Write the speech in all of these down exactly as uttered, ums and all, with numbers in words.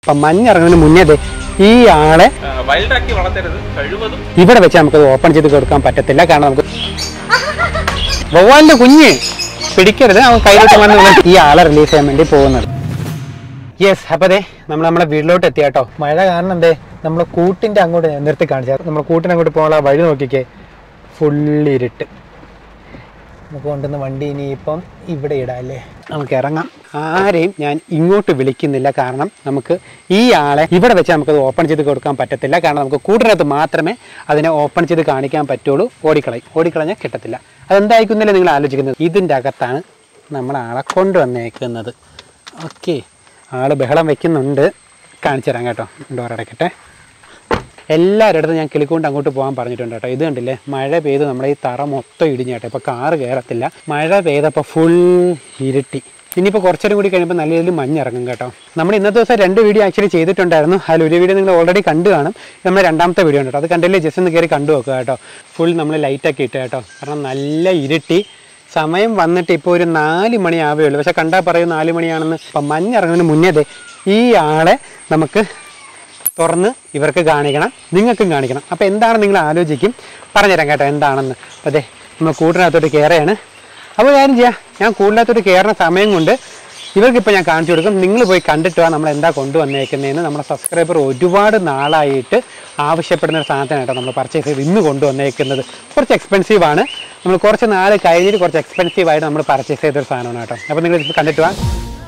അപ്പം മഞ്ഞിറങ്ങുന്നതിന് മുന്നേ ഈ ആളെ വൈൽഡാക്കി വളർത്തരുത്, കഴിവതും ഇവിടെ വെച്ച് നമുക്കത് ഓപ്പൺ ചെയ്ത് കൊടുക്കാൻ പറ്റത്തില്ല. കാരണം നമുക്ക് വവ്വാലിന്റെ കുഞ്ഞ് പിടിക്കരുത്, അവൻ കയ്യിലോട്ട് വന്ന് ഈ ആളെ റിലീസ് ചെയ്യാൻ വേണ്ടി പോകുന്നത്. യെസ്, അപ്പോൾ അതെ നമ്മൾ നമ്മുടെ വീട്ടിലോട്ട് എത്തിയ കേട്ടോ. മഴ കാരണം എന്തേ നമ്മൾ കൂട്ടിൻ്റെ അങ്ങോട്ട് നിർത്തി കാണിച്ചാൽ നമ്മൾ കൂട്ടിൻ്റെ അങ്ങോട്ട് പോകാനുള്ള വഴി നോക്കിക്കേ, ഫുള്ള് ഇരുട്ട്. നമുക്ക് കൊണ്ടുവന്ന വണ്ടി ഇനിയിപ്പം ഇവിടെ ഇടാം അല്ലേ, നമുക്ക് ഇറങ്ങാം. ആരെയും ഞാൻ ഇങ്ങോട്ട് വിളിക്കുന്നില്ല, കാരണം നമുക്ക് ഈ ആളെ ഇവിടെ വെച്ച് നമുക്കത് ഓപ്പൺ ചെയ്ത് കൊടുക്കാൻ പറ്റത്തില്ല. കാരണം നമുക്ക് കൂട്ടിനകത്ത് മാത്രമേ അതിനെ ഓപ്പൺ ചെയ്ത് കാണിക്കാൻ പറ്റുള്ളൂ. ഓടിക്കളയും, ഓടിക്കളഞ്ഞാൽ കിട്ടത്തില്ല. അതെന്തായിരിക്കുന്നില്ല നിങ്ങൾ ആലോചിക്കുന്നത്. ഇതിൻ്റെ അകത്താണ് നമ്മൾ ആളെ കൊണ്ടുവന്നേക്കുന്നത്. ഓക്കെ, ആൾ ബഹളം വയ്ക്കുന്നുണ്ട്, കാണിച്ചു തരാം കേട്ടോ. ഡോർ അടയ്ക്കട്ടെ. എല്ലാവരുടെ അടുത്തും ഞാൻ കിളിക്കൊണ്ട് അങ്ങോട്ട് പോകാൻ പറഞ്ഞിട്ടുണ്ട് കേട്ടോ. ഇത് കണ്ടില്ലേ, മഴ പെയ്ത് നമ്മുടെ ഈ തറ മൊത്തം ഇടിഞ്ഞു കേട്ടോ. ഇപ്പോൾ കാറ് കയറത്തില്ല, മഴ പെയ്തപ്പോൾ ഫുൾ ഇരുട്ടി. ഇനിയിപ്പോൾ കുറച്ചും കൂടി കഴിയുമ്പോൾ നല്ല രീതിയിൽ മഞ്ഞിറങ്ങും കേട്ടോ. നമ്മൾ ഇന്നത്തെ ദിവസം രണ്ട് വീഡിയോ ആക്ച്വലി ചെയ്തിട്ടുണ്ടായിരുന്നു. അതിൽ ഒരു വീഡിയോ നിങ്ങൾ ഓൾറെഡി കണ്ടു കാണും. നമ്മൾ രണ്ടാമത്തെ വീഡിയോ ഉണ്ട് കേട്ടോ. അത് കണ്ടില്ലേ, ജസ്റ്റ് ഒന്ന് കയറി കണ്ടു നോക്കുക കേട്ടോ. ഫുൾ നമ്മൾ ലൈറ്റൊക്കെ ഇട്ട് കേട്ടോ, കാരണം നല്ല ഇരുട്ടി. സമയം വന്നിട്ട് ഇപ്പോൾ ഒരു നാല് മണി ആവേ ഉള്ളൂ, പക്ഷെ കണ്ടാൽ പറയും നാല് മണിയാണെന്ന്. അപ്പം മഞ്ഞിറങ്ങുന്നതിന് മുന്നേ ഈ ആളെ നമുക്ക് തുറന്ന് ഇവർക്ക് കാണിക്കണം, നിങ്ങൾക്കും കാണിക്കണം. അപ്പോൾ എന്താണ് നിങ്ങൾ ആലോചിക്കും, പറഞ്ഞുതരാം കേട്ടോ എന്താണെന്ന്. അതെ, നമ്മൾ കൂട്ടിനകത്തോട്ട് കയറുകയാണ്. അപ്പോൾ കാര്യം ചെയ്യാം, ഞാൻ കൂടിനകത്തോട്ട് കയറുന്ന സമയം കൊണ്ട് ഇവർക്കിപ്പോൾ ഞാൻ കാണിച്ചു കൊടുക്കും. നിങ്ങൾ പോയി കണ്ടിട്ട് വാ നമ്മൾ എന്താ കൊണ്ടുവന്നേക്കുന്നതെന്ന്. നമ്മുടെ സബ്സ്ക്രൈബർ ഒരുപാട് നാളായിട്ട് ആവശ്യപ്പെടുന്ന ഒരു സാധനമായിട്ടോ നമ്മൾ പർച്ചേസ് ചെയ്ത് ഇന്ന് കൊണ്ടുവന്നേക്കുന്നത്. കുറച്ച് എക്സ്പെൻസീവാണ്, നമ്മൾ കുറച്ച് നാൾ കഴിഞ്ഞിട്ട് കുറച്ച് എക്സ്പെൻസീവായിട്ട് നമ്മൾ പർച്ചേസ് ചെയ്തൊരു സാധനമാണ് കേട്ടോ. അപ്പോൾ നിങ്ങൾ ഇപ്പോൾ കണ്ടിട്ട് വാ.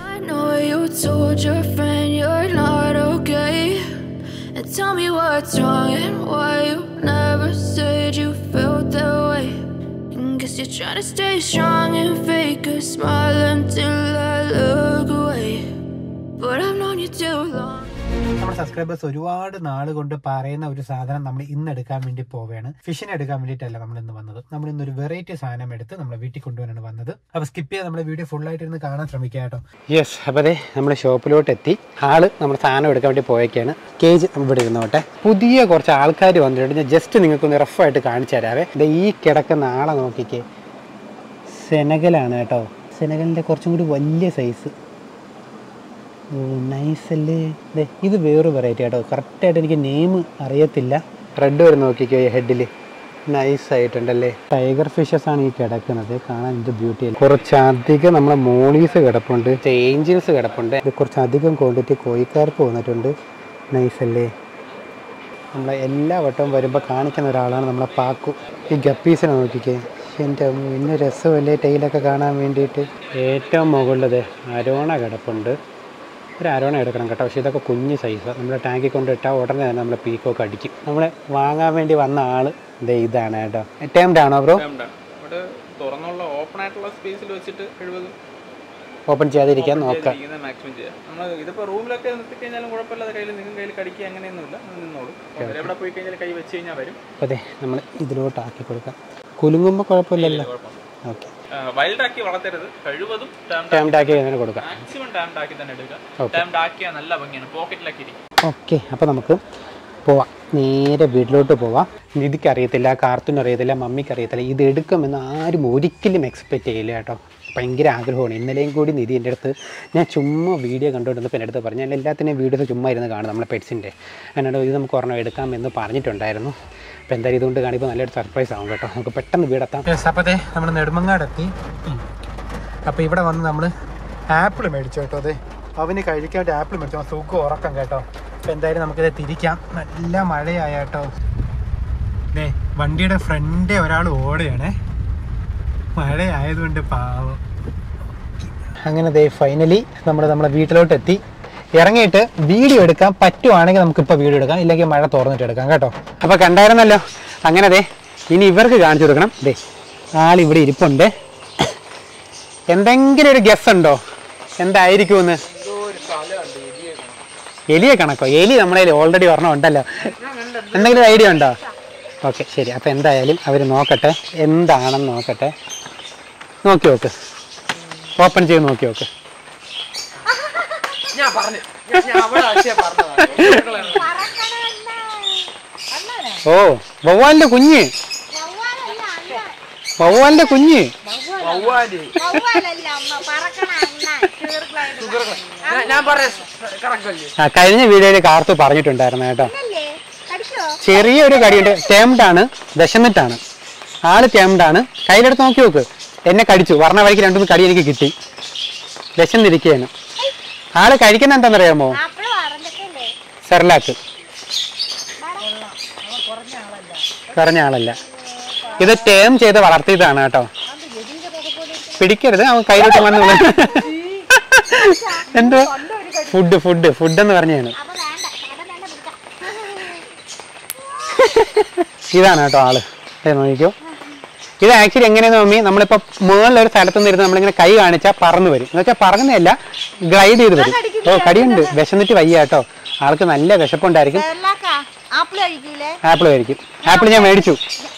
Tell me what's wrong and why you never said you felt that way. Guess you're trying to stay strong and fake a smile until I look away. But I've known you too long. നമ്മുടെ subscribers ഒരുപാട് നാൾ കൊണ്ട് പറയുന്ന ഒരു സാധനം നമ്മൾ ഇന്ന് എടുക്കാൻ വേണ്ടി പോവുകയാണ്. ഫിഷിനെ എടുക്കാൻ വേണ്ടിയിട്ടല്ല നമ്മൾ ഇന്ന് വന്നത്. നമ്മൾ ഇന്നൊരു വെറൈറ്റി സാധനം എടുത്ത് നമ്മുടെ വീട്ടിൽ കൊണ്ടുവരാനാണ് വന്നത്. അപ്പോൾ സ്കിപ്പ് ചെയ്ത് നമ്മുടെ വീഡിയോ ഫുൾ ആയിട്ട് ഇരുന്ന് കാണാൻ ശ്രമിക്കുക കേട്ടോ. യെസ്, അപ്പോൾ അതെ നമ്മൾ ഷോപ്പിലോട്ട് എത്തി. ആള് നമ്മുടെ സാധനം എടുക്കാൻ വേണ്ടി പോയേക്കാണ്. കേജ് ഇവിടെ ഇരുന്നോട്ടെ. പുതിയ കുറച്ച് ആൾക്കാർ വന്നിട്ടുണ്ട്. ഞാൻ ജസ്റ്റ് നിങ്ങൾക്കൊന്ന് റഫായിട്ട് കാണിച്ചു തരാവേ. ഈ കിടക്കുന്ന ആളെ നോക്കിക്കേ, സെനഗലാണ് കേട്ടോ. സെനഗലിൻ്റെ കുറച്ചും കൂടി വലിയ സൈസ്. ഓ നൈസല്ലേ. ദേ ഇത് വേറൊരു വെറൈറ്റി കേട്ടോ. കറക്റ്റായിട്ട് എനിക്ക് നെയിം അറിയത്തില്ല. റെഡ് വരെ നോക്കിക്കോ ഹെഡിൽ, നൈസായിട്ടുണ്ടല്ലേ. ടൈഗർ ഫിഷസ് ആണ് ഈ കിടക്കുന്നത്. കാണാൻ എന്ത് ബ്യൂട്ടി. കുറച്ചധികം നമ്മളെ മോളീസ് കിടപ്പുണ്ട്, ഏഞ്ചൽസ് കിടപ്പുണ്ട്. കുറച്ചധികം ക്വാണ്ടിറ്റി കോഴിക്കാർക്ക് വന്നിട്ടുണ്ട്. നൈസല്ലേ. നമ്മളെ എല്ലാ വട്ടവും വരുമ്പോൾ കാണിക്കുന്ന ഒരാളാണ് നമ്മളെ പാക്കു. ഈ ഗപ്പീസിനെ നോക്കിക്കേ, എൻ്റെ ഇന്ന് രസമല്ലേ ടൈലൊക്കെ കാണാൻ വേണ്ടിയിട്ട്. ഏറ്റവും മുകളിലത് അരോണ കിടപ്പുണ്ട്. ഒരു അരോണ എടുക്കണം കേട്ടോ, പക്ഷേ ഇതൊക്കെ കുഞ്ഞ് സൈസ്. നമ്മുടെ ടാങ്കിൽ കൊണ്ടിട്ടാൽ ഉടനെ തന്നെ നമ്മളെ പീക്കൊക്കെ അടിക്കും. നമ്മൾ വാങ്ങാൻ വേണ്ടി വന്ന ആൾ ദേ ഇതാണ് കേട്ടോ. ടേംഡ് ആണോ ബ്രോ? തുറന്നുള്ള ഓപ്പൺ ആയിട്ടുള്ള സ്പേസിൽ വെച്ചിട്ട് കഴിവതും ഓപ്പൺ ചെയ്യാതിരിക്കാൻ നോക്കാം. മാക്സിമം ചെയ്യാം. നമ്മൾ ഇതിപ്പോൾ റൂമിലൊക്കെ നിർത്തി കഴിഞ്ഞാലും കുഴപ്പമില്ലാതെ കയ്യിൽ നിങ്ങൾ കയ്യിൽ കടിക്കുക അങ്ങനെയൊന്നുമില്ല, നിന്നോളൂ. എവിടെ പോയി കഴിഞ്ഞാൽ കൈ വെച്ച് കഴിഞ്ഞാൽ വരും. അതെ, നമ്മൾ ഇതിലോട്ട് ആക്കി കൊടുക്കാം. കുലുങ്ങുമ്പോൾ കുഴപ്പമില്ലല്ലോ. ഓക്കെ, വൈൽഡാക്കി വളർത്തരുത്, കഴിവതും ടാംഡാക്കി അങ്ങനെ കൊടുക്കാം. മാക്സിമം ടാംഡാക്കി തന്നെ എടുക്കുക. ടാംഡാക്കിയാൽ നല്ല ഭംഗിയാണ്, പോക്കറ്റിലൊക്കെ ഇരിക്കും. ഓക്കെ, അപ്പോൾ നമുക്ക് പോവാം, നേരെ വീട്ടിലോട്ട് പോവാം. നിധിക്ക് അറിയത്തില്ല, കാർത്തൂന് അറിയത്തില്ല, മമ്മിക്ക് അറിയത്തില്ല. ഇത് എടുക്കുമെന്ന് ആരും ഒരിക്കലും എക്സ്പെക്റ്റ് ചെയ്യില്ല കേട്ടോ. ഭയങ്കര ആഗ്രഹമാണ്. ഇന്നലെയും കൂടി നിധി എൻ്റെ അടുത്ത് ഞാൻ ചുമ്മാ വീഡിയോ കണ്ടുകൊണ്ടിരുന്നപ്പോൾ എൻ്റെ അടുത്ത് പറഞ്ഞു, ഞാൻ എല്ലാത്തിനെയും വീഡിയോസ് ചുമ്മാ ഇരുന്ന് കാണും നമ്മളെ പെറ്റ്സിൻ്റെ. എന്നോട് ഇത് നമുക്ക് ഒരെണ്ണം എടുക്കാമെന്ന് പറഞ്ഞിട്ടുണ്ടായിരുന്നു. അപ്പോൾ എന്തായാലും ഇതുകൊണ്ട് കാണിപ്പോൾ നല്ലൊരു സർപ്രൈസ് ആവും കേട്ടോ. നമുക്ക് പെട്ടെന്ന് വീടെത്താം. അപ്പോഴത്തെ നമ്മൾ നെടുമങ്ങാടെത്തി. അപ്പോൾ ഇവിടെ വന്ന് നമ്മൾ ആപ്പിൾ മേടിച്ചു കേട്ടോ. അതെ, അവന് കഴിക്കാൻ വേണ്ടി ആപ്പിൾ മേടിച്ചു. സുഖം ഉറക്കം കേട്ടോ. അപ്പോൾ എന്തായാലും നമുക്കിത് തിരിക്കാം. നല്ല മഴയായ കേട്ടോ. അതെ, വണ്ടിയുടെ ഫ്രണ്ടേ ഒരാൾ ഓടുകയാണേ, മഴയായതുകൊണ്ട് പാവം. അങ്ങനെ ദേ ഫൈനലി നമ്മൾ നമ്മുടെ വീട്ടിലോട്ട് എത്തി. ഇറങ്ങിയിട്ട് വീഡിയോ എടുക്കാൻ പറ്റുവാണെങ്കിൽ നമുക്കിപ്പോൾ വീഡിയോ എടുക്കാം, ഇല്ലെങ്കിൽ മഴ തുറന്നിട്ട് എടുക്കാം കേട്ടോ. അപ്പോൾ കണ്ടായിരുന്നല്ലോ. അങ്ങനെ ദേ ഇനി ഇവർക്ക് കാണിച്ചു കൊടുക്കണം. ദേ ആളിവിടെ ഇരിപ്പുണ്ട്. എന്തെങ്കിലും ഒരു ഗസ് ഉണ്ടോ എന്തായിരിക്കുമെന്ന്? എലിയെ കണക്കോ? എലി നമ്മളെ ഓൾറെഡി ഒരെണ്ണം ഉണ്ടല്ലോ. എന്തെങ്കിലും ഐഡിയ ഉണ്ടോ? ഓക്കെ ശരി, അപ്പോൾ എന്തായാലും അവർ നോക്കട്ടെ, എന്താണെന്ന് നോക്കട്ടെ. നോക്കി നോക്ക്, ഓപ്പൺ ചെയ്ത് നോക്കി നോക്ക്. ഓ വവ്വാലിന്റെ കുഞ്ഞ്, വവ്വാലിന്റെ കുഞ്ഞ്. ആ കഴിഞ്ഞ വീഡിയോയിൽ കാർത്തു പറഞ്ഞിട്ടുണ്ടായിരുന്നു കേട്ടോ, ചെറിയൊരു കടിയുണ്ട്. ടേംഡാണ്, വിശന്നിട്ടാണ് ആള്. ടേംഡാണ്. കയ്യിലെടുത്ത് നോക്കി നോക്ക്. എന്നെ കടിച്ചു. പറഞ്ഞ വഴിക്ക് രണ്ടു മൂന്ന് കടി എനിക്ക് കിട്ടി. വിശന്നിരിക്കുകയാണ് ആള്. കഴിക്കുന്ന എന്താണെന്നറിയാമോ? സെർലാക്ക്. കുറഞ്ഞ ആളല്ല, ഇത് ടേം ചെയ്ത് വളർത്തിയതാണ് കേട്ടോ. പിടിക്കരുത്, അവൻ കയ്യിലോട്ട് വന്ന് എന്തോ ഫുഡ് ഫുഡ് ഫുഡ് എന്ന് പറഞ്ഞാണ്. ഇതാണ് കേട്ടോ ആള്. നോക്കിക്കോ. ഇത് ആക്ച്വലി എങ്ങനെയാന്ന് മമ്മി, നമ്മളിപ്പോ മുകളിലൊരു സ്ഥലത്ത് നിന്ന് ഇരുന്ന് നമ്മളിങ്ങനെ കൈ കാണിച്ചാൽ പറന്നു വരും. എന്ന് വെച്ചാൽ പറങ്ങുന്നതല്ല, ഗ്ലൈഡ് ചെയ്ത് വരും. ഓ കടിയുണ്ട്, വിശന്നിട്ട് വയ്യ കേട്ടോ ആൾക്ക്. നല്ല വിശപ്പുണ്ടായിരിക്കും. ആപ്പിൾ കഴിക്കും. ആപ്പിൾ ഞാൻ മേടിച്ചു.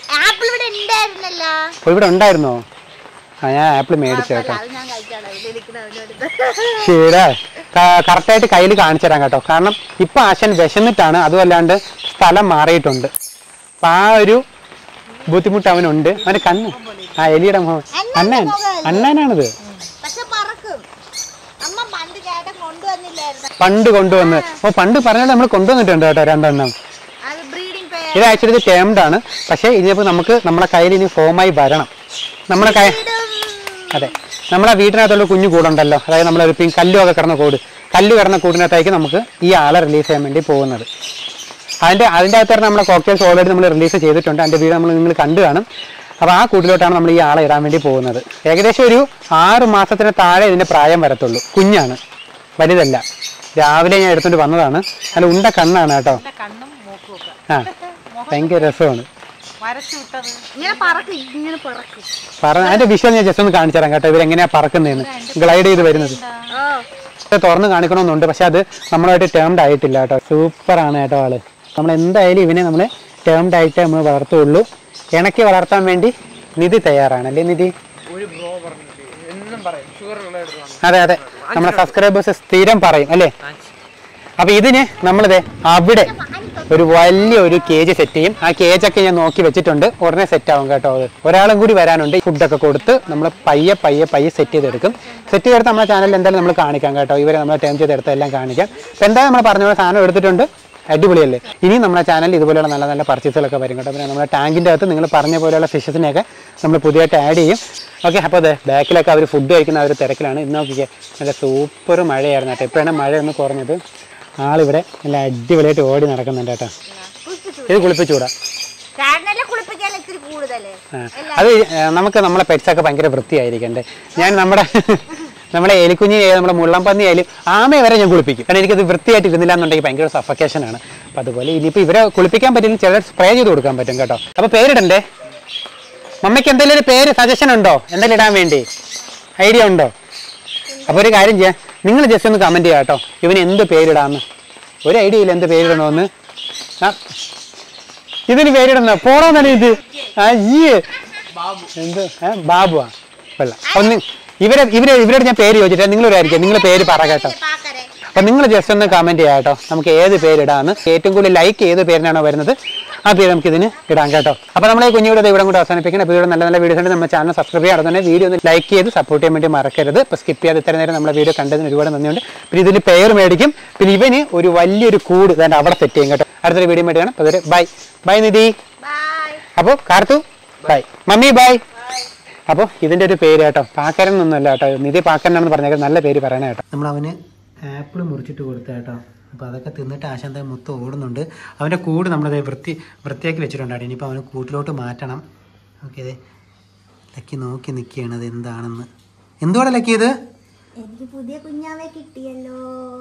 ഇവിടെ ഉണ്ടായിരുന്നോ? ആ ഞാൻ ആപ്പിൾ മേടിച്ചു കേട്ടോ. ശരിയാ, കറക്റ്റായിട്ട് കയ്യിൽ കാണിച്ചു തരാം കേട്ടോ. കാരണം ഇപ്പൊ ആശൻ വിശന്നിട്ടാണ്, അതുമല്ലാണ്ട് സ്ഥലം മാറിയിട്ടുണ്ട്. അപ്പൊ ആ ഒരു ബുദ്ധിമുട്ട് അവനുണ്ട്. അവന് കണ്ണ് ആ എലിയുടെ മുഖം. അണ്ണൻ അണ്ണനാണിത്. പണ്ട് കൊണ്ടുവന്ന് ഓ പണ്ട് പറഞ്ഞാൽ നമ്മൾ കൊണ്ടുവന്നിട്ടുണ്ട് കേട്ടോ രണ്ടെണ്ണം. ഇത് ആക്ച്വലി ഇത് ടേംഡാണ്. പക്ഷേ ഇതിനിപ്പോൾ നമുക്ക് നമ്മളെ കയ്യിൽ ഇനി ഫോമായി വരണം. നമ്മളെ കൈ അതെ നമ്മളെ വീട്ടിനകത്തുള്ള കുഞ്ഞു കൂടുണ്ടല്ലോ, അതായത് നമ്മളൊരു പിൻ കല്ലുമൊക്കെ കിടന്ന കൂട്, കല്ല് കിടന്ന കൂടിനകത്തേക്ക് നമുക്ക് ഈ ആളെ റിലീസ് ചെയ്യാൻ വേണ്ടി പോകുന്നത്. അതിൻ്റെ അതിൻ്റെ അകത്ത് നമ്മളെ കോക്ടെയിൽസ് ഓൾറെഡി നമ്മൾ റിലീസ് ചെയ്തിട്ടുണ്ട്. അതിൻ്റെ വീട് നമ്മൾ നിങ്ങൾ കണ്ടു കാണും. അപ്പോൾ ആ കൂട്ടിലോട്ടാണ് നമ്മൾ ഈ ആളെ ഇടാൻ വേണ്ടി പോകുന്നത്. ഏകദേശം ഒരു ആറ് മാസത്തിന് താഴെ ഇതിൻ്റെ പ്രായം വരത്തുള്ളൂ. കുഞ്ഞാണ്, വലുതല്ല. രാവിലെ ഞാൻ എടുത്തുകൊണ്ട് വന്നതാണ്. നല്ല ഉണ്ട കണ്ണാണ് കേട്ടോ. ആ ഭയങ്കര രസമാണ്. പറ അതിന്റെ വിഷ്വൽ ഞാൻ ജസ്റ്റ് ഒന്ന് കാണിച്ചു തരാം കേട്ടോ, ഇവരെങ്ങനെയാ പറക്കുന്നതെന്ന്, ഗ്ലൈഡ് ചെയ്ത് വരുന്നത്. തുറന്ന് കാണിക്കണമെന്നുണ്ട്, പക്ഷെ അത് നമ്മളായിട്ട് ടേംഡ് ആയിട്ടില്ല കേട്ടോ. സൂപ്പറാണ് കേട്ടോ ആള്. നമ്മൾ എന്തായാലും ഇവനെ നമ്മൾ ടേംഡ് ആയിട്ടേ നമ്മൾ വളർത്തുള്ളൂ. ഇണക്കി വളർത്താൻ വേണ്ടി നിധി തയ്യാറാണ് അല്ലേ നിധി? അതെ അതെ, നമ്മുടെ സബ്സ്ക്രൈബേഴ്സ് സ്ഥിരം പറയും അല്ലേ. അപ്പൊ ഇതിന് നമ്മളിത് അവിടെ ഒരു വലിയ ഒരു കേജ് സെറ്റ് ചെയ്യും. ആ കേജൊക്കെ ഞാൻ നോക്കി വെച്ചിട്ടുണ്ട്, ഉടനെ സെറ്റ് ആവും കേട്ടോ. അത് ഒരാളും കൂടി വരാനുണ്ട്. ഫുഡൊക്കെ കൊടുത്ത് നമ്മൾ പയ്യെ പയ്യെ പയ്യെ സെറ്റ് ചെയ്തെടുക്കും. സെറ്റ് ചെയ്തെടുത്ത് നമ്മുടെ ചാനലിൽ എന്തായാലും നമ്മൾ കാണിക്കാം കേട്ടോ. ഇവരെ നമ്മൾ ടേം ചെയ്തെടുത്ത് എല്ലാം കാണിക്കാം. അപ്പം എന്തായാലും നമ്മൾ പറഞ്ഞ പോലെ സാധനം എടുത്തിട്ടുണ്ട്, അടിപൊളിയല്ലേ. ഇനിയും നമ്മുടെ ചാനലിൽ ഇതുപോലെയുള്ള നല്ല നല്ല പർച്ചേസുകളൊക്കെ വരും കേട്ടോ. പിന്നെ നമ്മുടെ ടാങ്കിൻ്റെ അകത്ത് നിങ്ങൾ പറഞ്ഞ പോലെയുള്ള ഫിഷസിനെയൊക്കെ നമ്മൾ പുതിയതായിട്ട് ആഡ് ചെയ്യും. ഓക്കെ, അപ്പോൾ അതെ ബാക്കിലൊക്കെ അവർ ഫുഡ് കഴിക്കുന്ന അവർ തിരക്കിലാണ്. ഇന്ന് നോക്കിക്കേ, നല്ല സൂപ്പർ മഴയായിരുന്നു കേട്ടോ. ഇപ്പോഴാണ് മഴ ഒന്ന് കുറഞ്ഞത്. ആളിവിടെ നല്ല അടിപൊളിയായിട്ട് ഓടി നടക്കുന്നുണ്ട് കേട്ടോ. ഇത് കുളിപ്പിച്ചുകൂടാ. അത് നമുക്ക് നമ്മളെ പെറ്റ്സൊക്കെ ഭയങ്കര വൃത്തിയായിരിക്കണ്ടേ. ഞാൻ നമ്മുടെ നമ്മളെ എലിക്കുഞ്ഞിനെ നമ്മുടെ മുള്ളംപന്നി ആയാലും ആമയെ വരെ ഞാൻ കുളിപ്പിക്കും. കാരണം എനിക്കത് വൃത്തിയായിട്ട് ഇരുന്നില്ല എന്നുണ്ടെങ്കിൽ ഭയങ്കര സഫക്കേഷനാണ്. അപ്പം അതുപോലെ ഇനിയിപ്പോൾ ഇവരെ കുളിപ്പിക്കാൻ പറ്റില്ല, ചിലർ സ്പ്രേ ചെയ്ത് കൊടുക്കാൻ പറ്റും കേട്ടോ. അപ്പോൾ പേരിടണ്ടേ? മമ്മയ്ക്ക് എന്തെങ്കിലും ഒരു പേര് സജഷൻ ഉണ്ടോ? എന്തെങ്കിലും ഇടാൻ വേണ്ടി ഐഡിയ ഉണ്ടോ? അപ്പോൾ ഒരു കാര്യം ചെയ്യാം, നിങ്ങൾ ജസ്റ്റ് ഒന്ന് കമൻറ്റ് ചെയ്യാം കേട്ടോ, ഇവന് എന്ത് പേരിടാമെന്ന്. ഒരു ഐഡിയ ഇല്ല എന്ത് പേരിടണമെന്ന്. ആ ഇതിന് പേരിടുന്ന പോണോന്നല്ലേ ഇത്? ആ ഈ എന്ത് ഏ ബാബുവാ വെള്ള. ഒന്ന് ഇവരെ ഇവരെ ഇവരോട് ഞാൻ പേര് ചോദിച്ചിട്ട് നിങ്ങളൊരായിരിക്കും നിങ്ങൾ പേര് പറ കേട്ടോ. അപ്പം നിങ്ങൾ ജസ്റ്റ് ഒന്ന് കമൻറ്റ് ചെയ്യാം കേട്ടോ, നമുക്ക് ഏത് പേരിടാമെന്ന്. ഏറ്റവും കൂടുതൽ ലൈക്ക് ഏത് പേരിനാണോ വരുന്നത് ആ പേര് നമുക്ക് ഇതിന് ഇടാം കേട്ടോ. അപ്പോൾ നമ്മൾ ഈ കുഞ്ഞുകൂടെ ഇവിടെ കൂടെ അവസാനിപ്പിക്കണം. അപ്പോൾ ഇവിടെ നല്ല നല്ല വീഡിയോസ് ഉണ്ട്. നമ്മുടെ ചാനൽ സബ്സ്ക്രൈബ് ചെയ്യാതെ തന്നെ വീഡിയോ ഒന്ന് ലൈക്ക് ചെയ്ത് സപ്പോർട്ട് ചെയ്യാൻ വേണ്ടി മറക്കരുത്. ഇപ്പോൾ സ്കിപ്പ് ചെയ്യാതെ ഇത്ര നേരം നമ്മുടെ വീഡിയോ കണ്ടതിന് ഒരുപാട് നന്ദിയുണ്ട്. പിന്നെ ഇതിന് പേര് മേടിക്കും. പിന്നെ ഇവന് ഒരു വലിയൊരു കൂട് തന്നെ അവിടെ സെറ്റ് ചെയ്യും കേട്ടോ. അടുത്തൊരു വീഡിയോ വേണ്ടി കാണാം. അപ്പോൾ ബൈ ബൈ നിധി. അപ്പോൾ കാർത്തു ബൈ, മമ്മി ബൈ. അപ്പോൾ ഇതിൻ്റെ ഒരു പേര് കേട്ടോ, പാക്കരൻ എന്നൊന്നുമല്ല കേട്ടോ, നിധി പാക്കരനാണെന്ന് പറഞ്ഞേക്കാം. നല്ല പേര് പറയണേ കേട്ടോ. നമ്മൾ അവന് ആപ്പിൾ മുറിച്ചിട്ട് കൊടുത്ത കേട്ടോ. അപ്പോൾ അതൊക്കെ തിന്നിട്ട് ആശാന്ത മൊത്തം ഓടുന്നുണ്ട്. അവൻ്റെ കൂട് നമ്മളത് വൃത്തി വൃത്തിയാക്കി വെച്ചിട്ടുണ്ടായിരുന്നു. ഇനിയിപ്പോൾ അവന് കൂട്ടിലോട്ട് മാറ്റണം. ഓക്കെ, അതെ ലക്കി നോക്കി നിൽക്കുകയാണ് അത് എന്താണെന്ന്. എന്തുവാണ് ലക്കി ഇത്? എനിക്ക് പുതിയ കുഞ്ഞാവെ കിട്ടിയല്ലോ.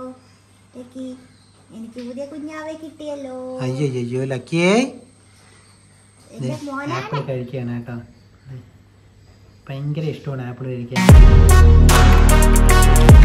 എനിക്ക് പുതിയ കുഞ്ഞാവെ കിട്ടിയല്ലോ. അയ്യോ അയ്യോ ലക്കിയേ ആപ്പിൾ കഴിക്കുകയാണ് കേട്ടോ. ഭയങ്കര ഇഷ്ടമാണ് ആപ്പിൾ കഴിക്കാൻ.